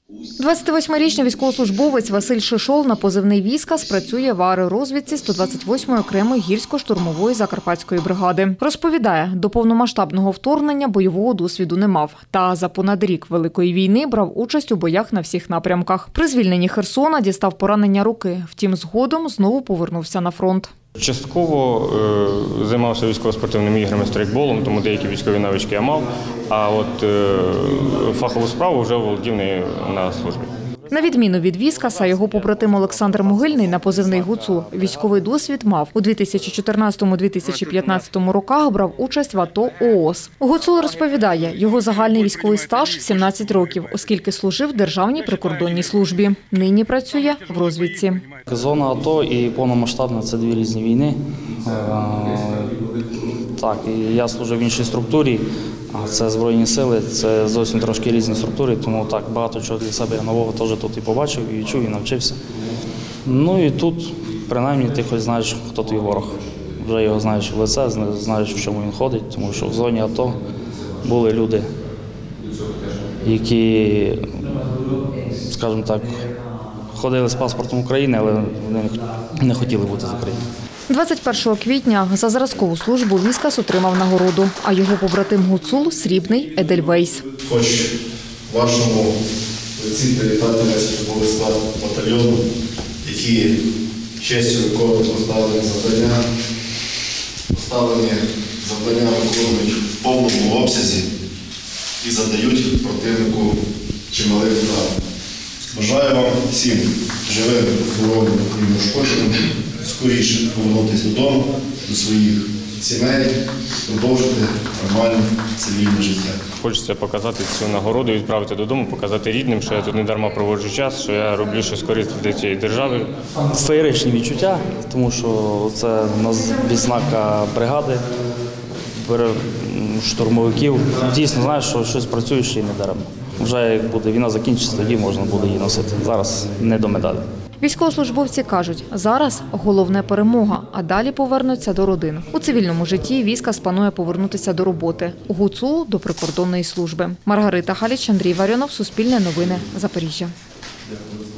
28-річний військовослужбовець Василь Шишол на позивний «Віскас» працює в аеророзвідці 128-ї окремої гірсько-штурмової закарпатської бригади. Розповідає, до повномасштабного вторгнення бойового досвіду не мав. Та за понад рік Великої війни брав участь у боях на всіх напрямках. При звільненні Херсона дістав поранення руки. Втім, згодом знову повернувся на фронт. Частково займався військово-спортивними іграми, стрейкболом, тому деякі військові навички я мав, а от фахову справу вже володів нею на службі. На відміну від «Віскаса», його побратим Олександр Могильний на позивний «Гуцул» військовий досвід мав. У 2014-2015 роках брав участь в АТО ООС. Гуцул розповідає, його загальний військовий стаж – 17 років, оскільки служив в Державній прикордонній службі. Нині працює в розвідці. Зона АТО і повномасштабна – це дві різні війни. Так, і я служив в іншій структурі, а це Збройні сили, це зовсім трошки різні структури, тому так багато чого для себе нового теж тут і побачив, і відчув, і навчився. Ну і тут, принаймні, ти хоч знаєш, хто твій ворог. Вже його знаєш в лице, знаєш, в чому він ходить, тому що в зоні АТО були люди, які, скажімо так, ходили з паспортом України, але вони не хотіли бути з України. 21 квітня за зразкову службу «Віскас» отримав нагороду, а його побратим Гуцул – срібний Едельвейс. Хоч вашому лиці привітати весь особовий склад батальйону, які честю виконують поставлені завдання виконують в повному обсязі і задають противнику чималих втрат. Бажаю вам всім живим, здоровим і неушкодженим скоріше повернутися додому, до своїх сімей, продовжити нормальне цивільне життя. Хочеться показати цю нагороду, відправити додому, показати рідним, що я тут не дарма проводжу час, що я роблю щось корисне для цієї держави. Феєричні відчуття, тому що це відзнака бригади, штурмовиків. Дійсно, знаєш, що щось працюєш і не даремно. Вже як буде війна закінчиться, тоді можна буде її носити. Зараз не до медалі. Військовослужбовці кажуть, зараз головне перемога, а далі повернуться до родин. У цивільному житті «Віскас» планує повернутися до роботи. Гуцул – до прикордонної служби. Маргарита Халіч, Андрій Варіонов, Суспільне новини, Запоріжжя.